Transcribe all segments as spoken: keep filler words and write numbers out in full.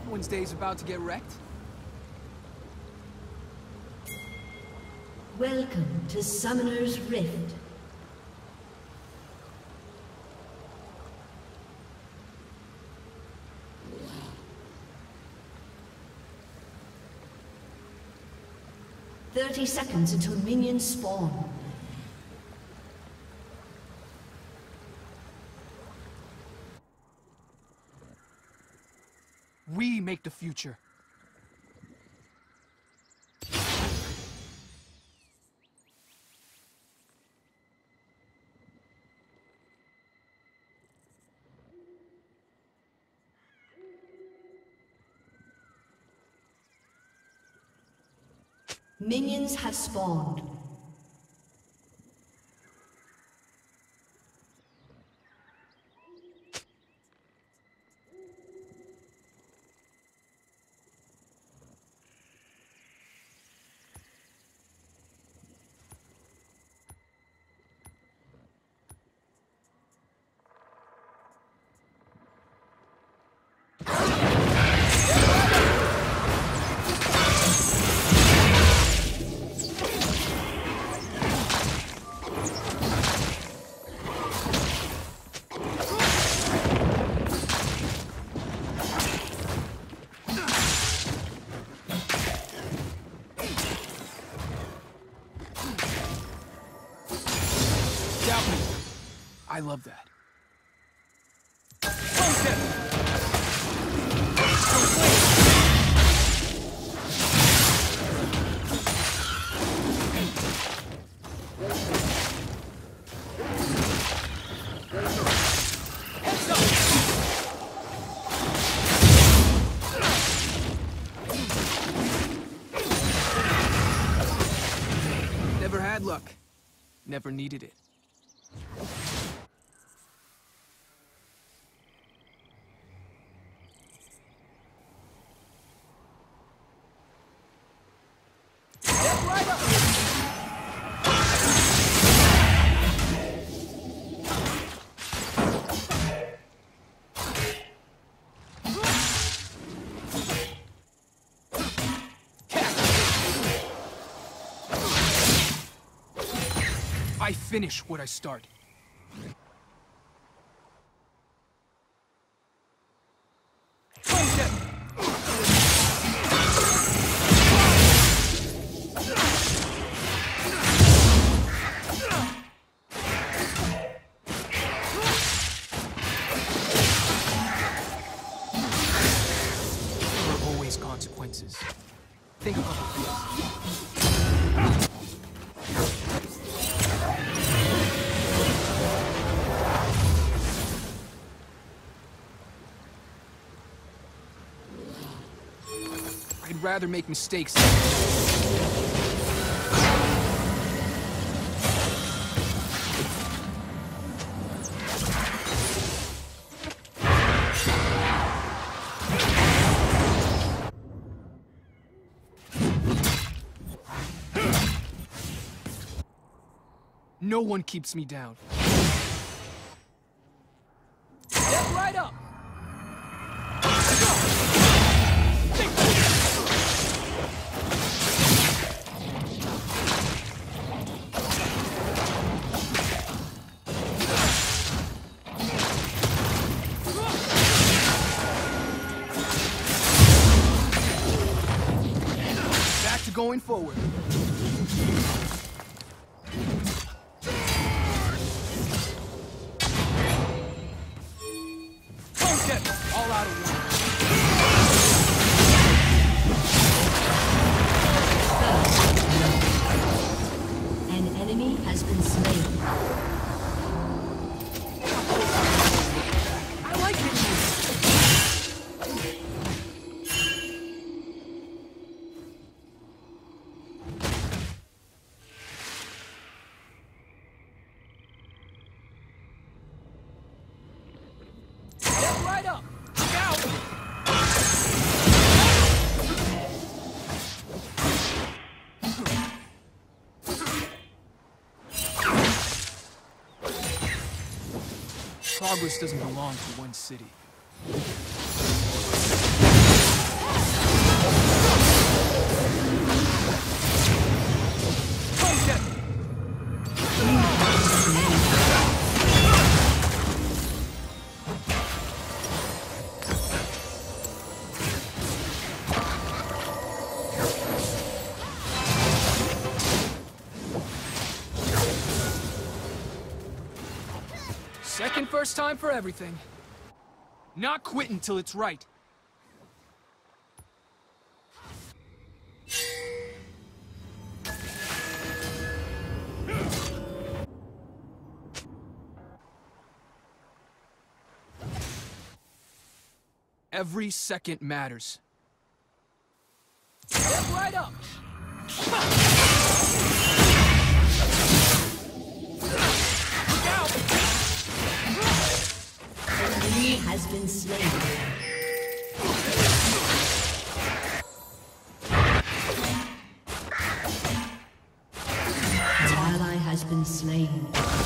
Someone's day's about to get wrecked. Welcome to Summoner's Rift. Thirty seconds until minions spawn. We make the future. Minions have spawned. I love that. Never had luck. Never needed it. I finish what I start. There are always consequences. Think about this. I'd rather make mistakes. No one keeps me down. Step right up! Back to going forward. All out of one. An enemy has been slain. I like it. Step right up. Look out. Progress doesn't belong to one city. Second first time for everything. Not quitting till it's right. Every second matters. Step right up! Look out! An enemy has been slain. An ally has been slain.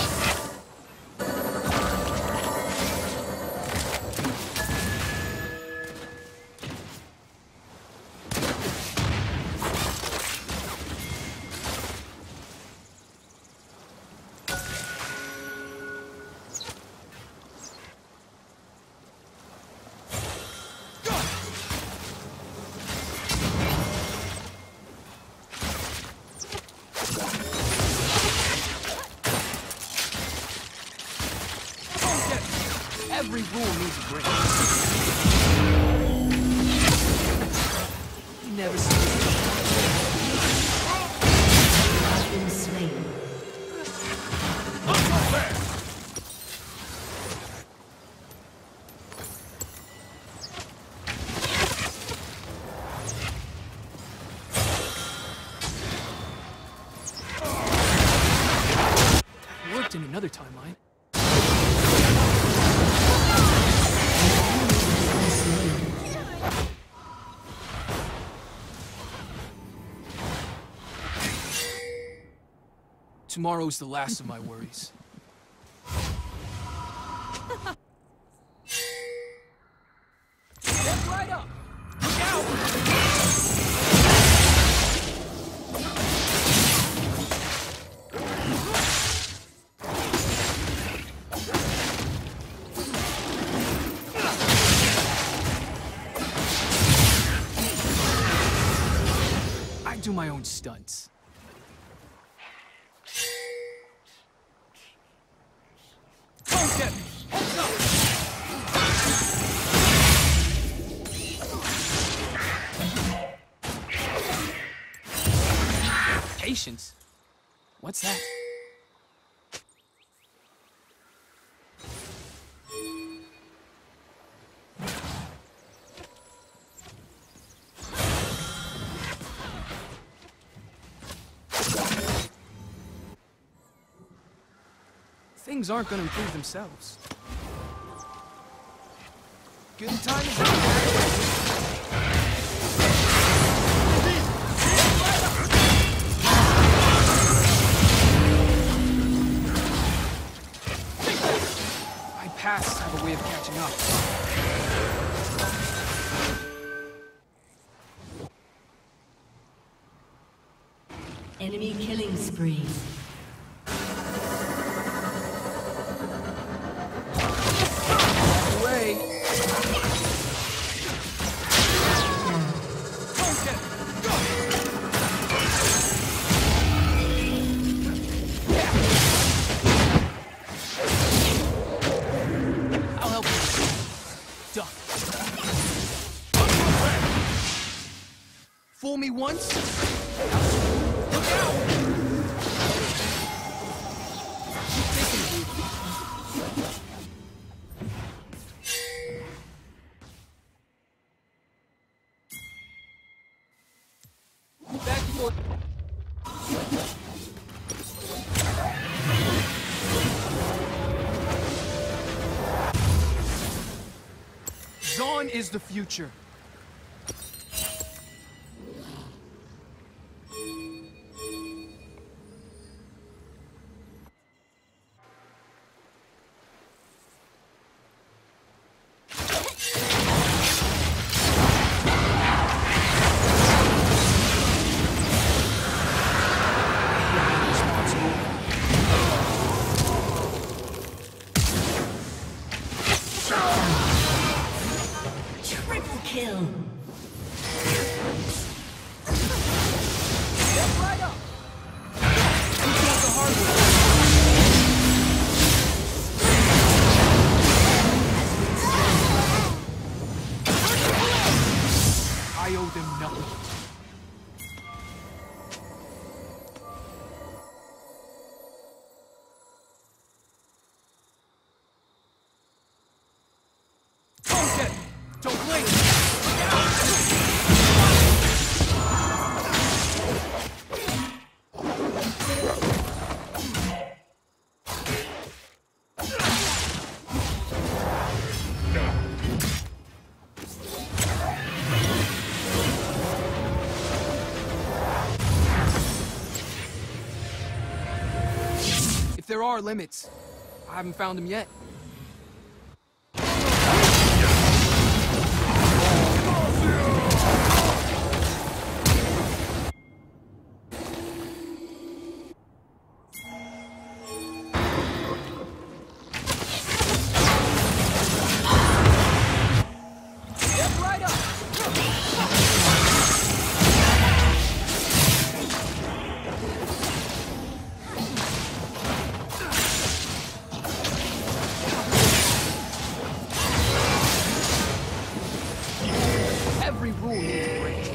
Every rule needs a break. You never see Has been slain. Worked in another timeline. Tomorrow's the last of my worries. Step right up! Look out! I do my own stunts. Patience? What's that? Things aren't gonna improve themselves. Good time is Paths have a way of catching up. Enemy killing spree. Away. Fool me once? Look out! Keep thinking, dude. Back and forth. Dawn is the future. Triple kill. there are limits, I haven't found them yet. Every rule needs a break.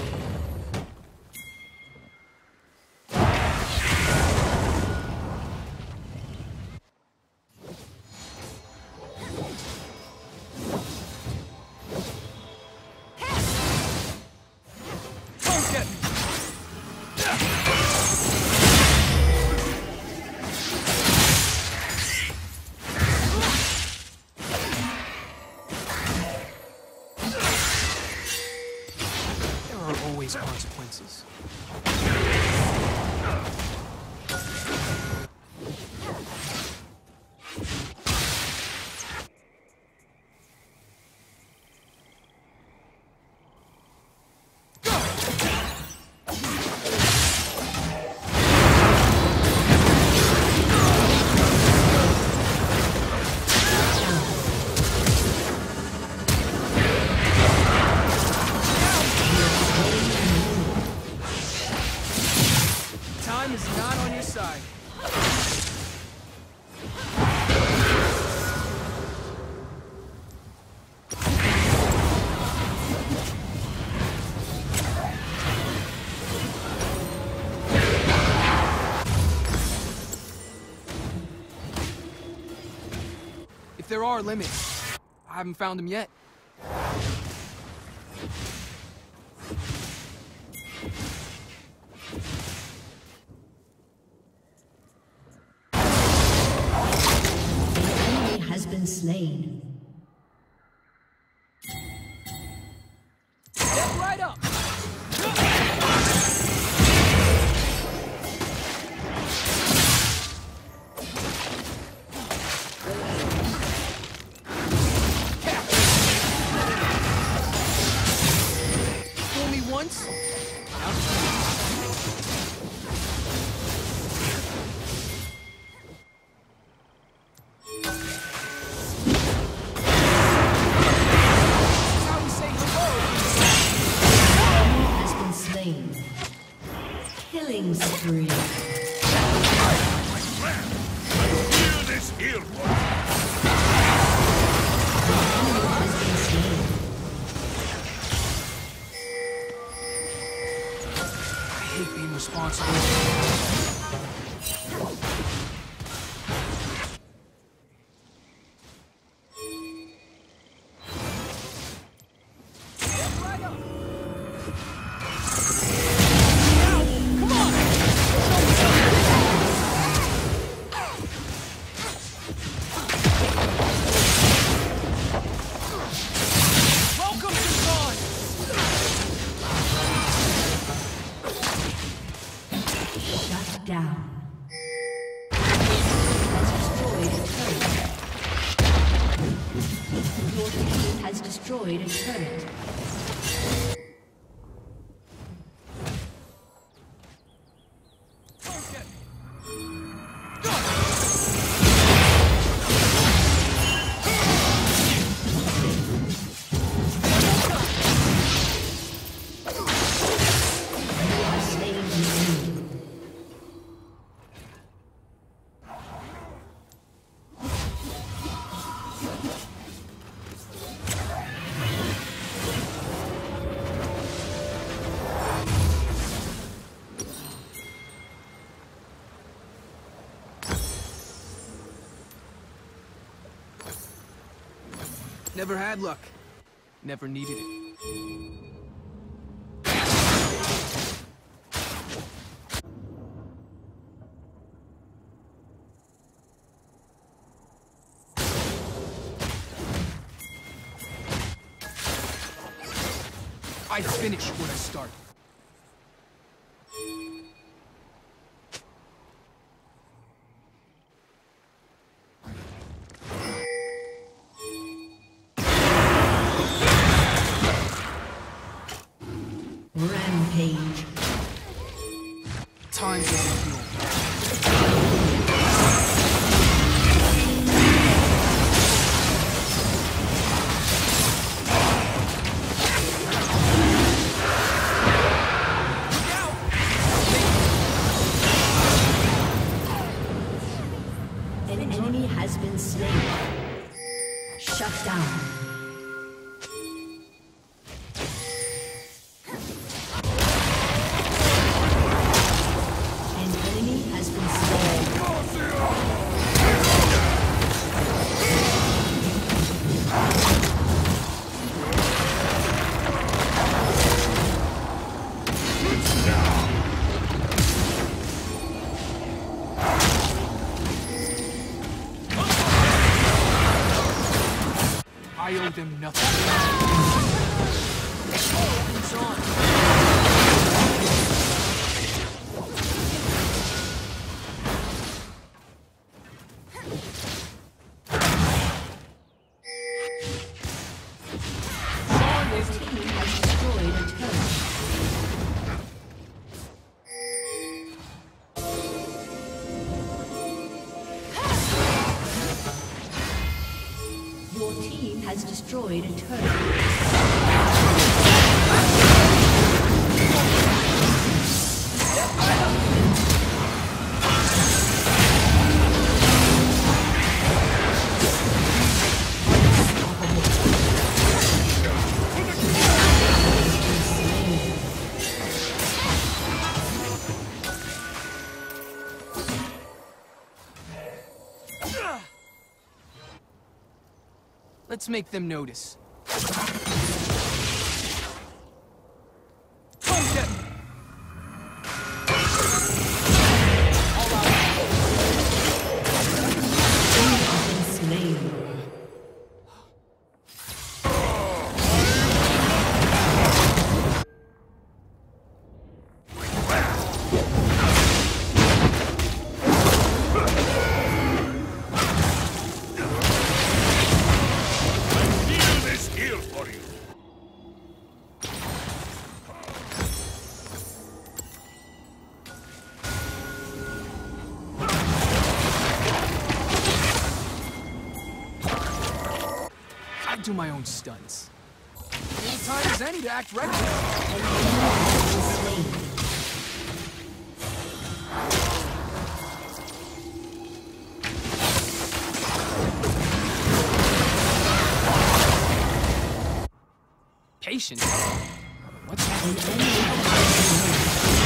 Don't get me! There are always consequences. Time is not on your side. If there are limits, I haven't found them yet. Has been slain. Get right up! Fool me once? How we say hello! Has been slain. Killing spree. Hear this here. Has been slain. I hate being responsible. Welcome to Dawn! Shut down. Has destroyed a turret. Your team has destroyed a turret. Don't get me! You are slain the enemy. Never had luck. Never needed it. I finish what I start. enemy has been slain. Shut down. An enemy has been slain. I owe them nothing. It's on. His team has destroyed a turret. Your team has destroyed a turret. Let's make them notice. I do my own stunts. Any time as any to act reckless. Patience? What's happening?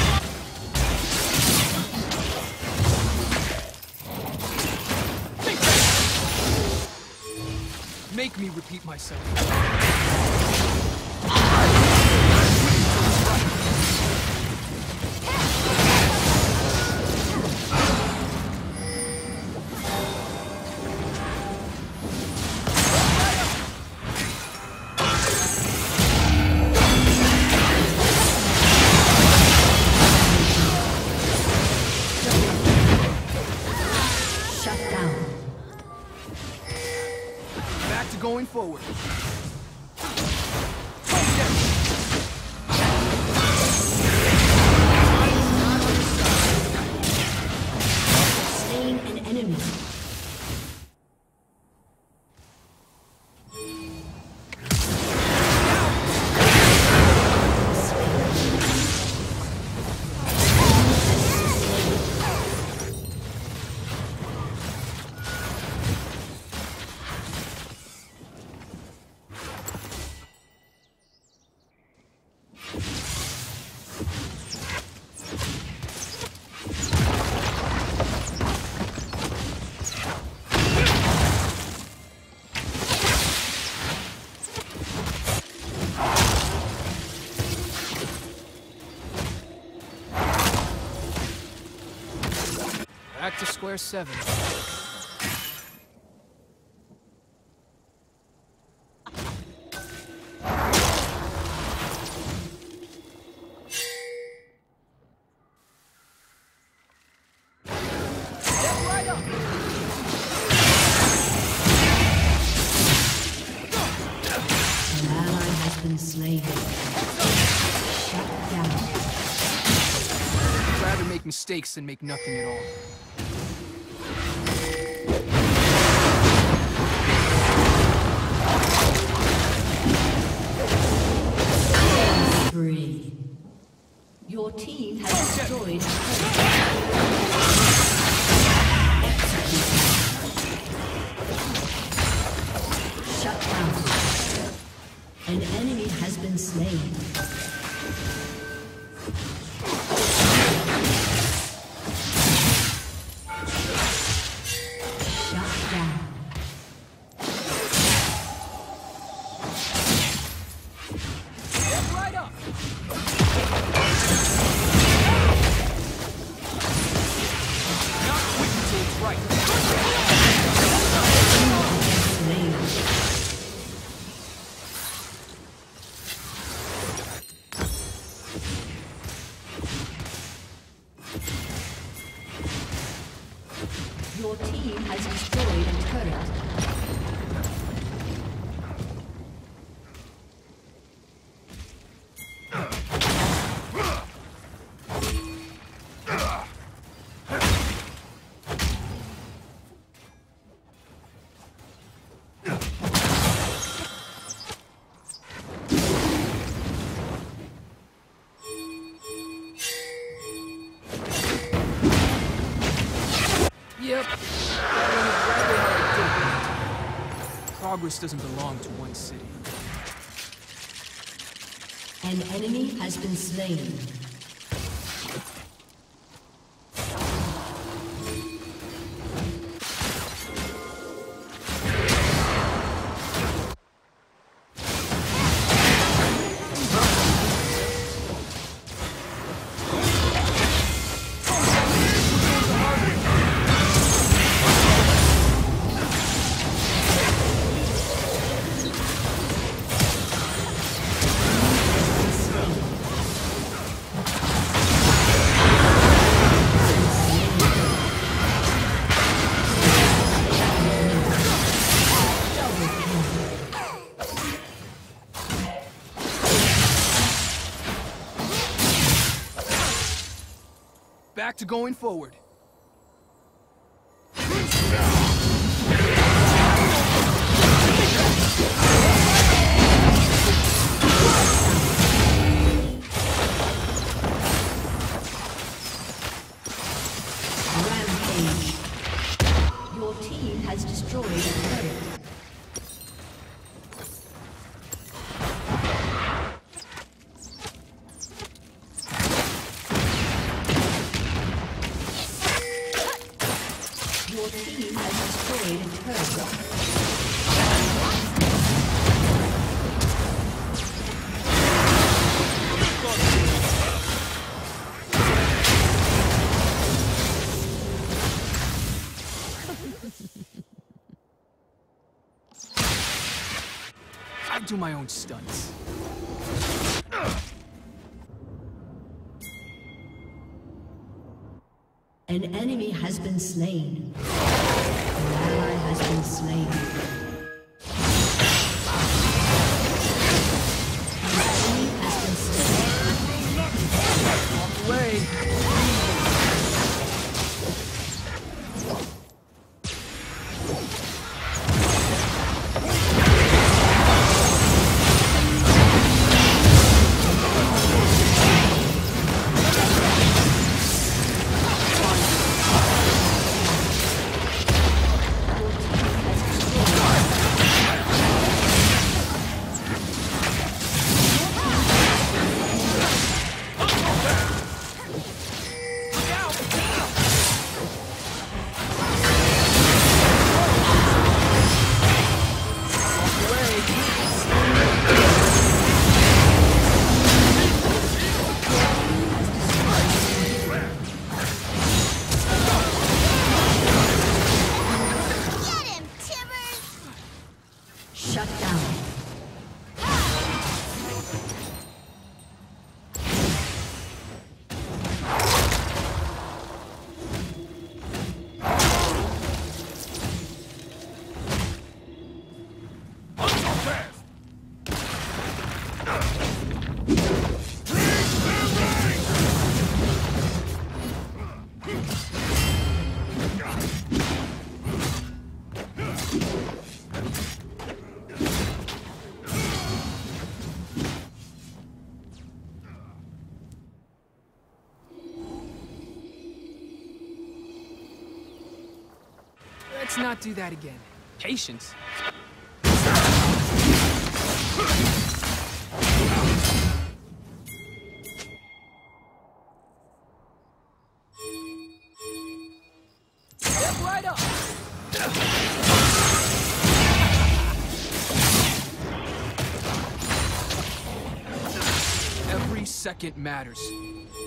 Make me repeat myself. Going forward. Slaying an enemy. Back to square seven. Slain. Shut down. I'd rather make mistakes than make nothing at all. Spree. Your team has destroyed. been slain. Shut down. Get right up. Not quick until it's right. Your team has destroyed a turret. Yep. That went exactly how it did. Progress doesn't belong to one city. An enemy has been slain. Back to going forward. Rampage. Your team has destroyed a turret. Your team has destroyed a turret. I do my own stunts. An enemy has been slain. An ally has been slain. An enemy has been slain. Walk away. Shut down. Let's not do that again. Patience. second matters.